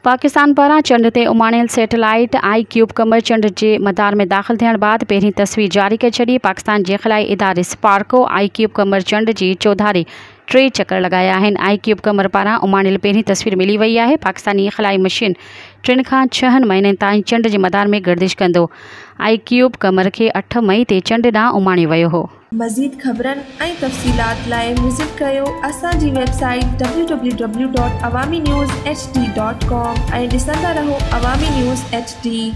पाकिस्तान पारां चंड ते उमाणियल satellite ICube क़मर चंड जे मदार में दाख़िल थियण बाद पहिरीं तस्वीर जारी करे छॾी। पाकिस्तान जे ख़लाई इदारे स्पार्को ICube क़मर चंड जी चौधारी 3 चकर लगाया आहिनि। ICube क़मर पारां उमाणियल पहिरीं तस्वीर मिली वई आहे। पाकिस्तानी ख़लाई मशीन 3 खां 6 महीननि ताईं चंड जे मदार में गर्दिश कंदो। ICube क़मर खे 8 मई ते चंड ॾांहुं उमाणियो वियो हो। मज़ीद ख़बरनि ऐं तफ़सीलात लाइ विज़िट कयो असांजी वेबसाइट www.awamiNewsHD.com ऐं ॾिसंदा रहो अवामी न्यूज़ HD।